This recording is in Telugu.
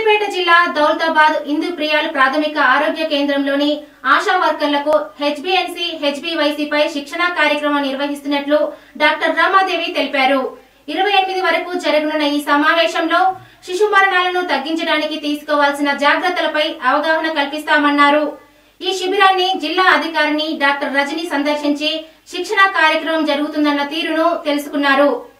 సిద్దిపేట జిల్లా దౌలతాబాద్ హిందూ ప్రియాలు ప్రాథమిక ఆరోగ్య కేంద్రంలోని ఆశా వర్కర్లకు హెచ్బిఎన్సి హెచ్బివైసి పై శిక్షణ కార్యక్రమం నిర్వహిస్తున్నట్లు డాక్టర్ రమాదేవి తెలిపారు. 28 వరకు జరగనున్న ఈ సమావేశంలో శిశు మరణాలను తగ్గించడానికి తీసుకోవాల్సిన జాగ్రత్తలపై అవగాహన కల్పిస్తామన్నారు. ఈ శిబిరాన్ని జిల్లా అధికారిని డాక్టర్ రజని సందర్శించి శిక్షణ కార్యక్రమం జరుగుతుందన్న తీరును తెలుసుకున్నారు.